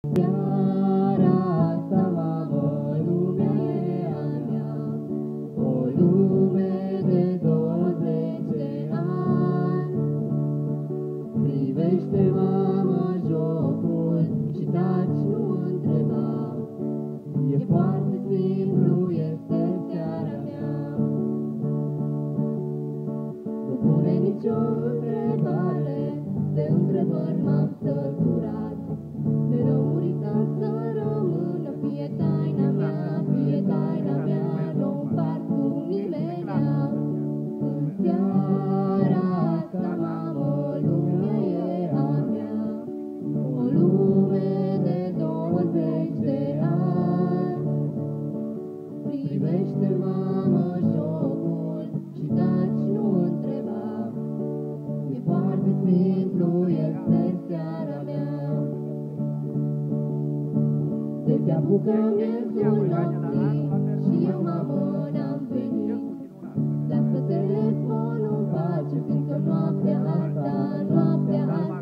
Seara asta, mamă, lumea e a mea, o lume de 20 de ani. Privește, mamă, jocul și taci, nu întreba, e foarte simplu, este seara mea. Nu pune nicio întrebare, de întrebări m-am săturat. De rămurita să rămână, fie taina mea, nu împart cu nimenea. În seara asta, mamă, lumea e a mea, o lume de 20 de ani. Privește, mamă, jocul și taci, nu întreba, e foarte simplu, este seara mea. Te apucă miezul nopții și eu, mamă, n-am venit. Lasă telefonul în pace, fiindcă noaptea asta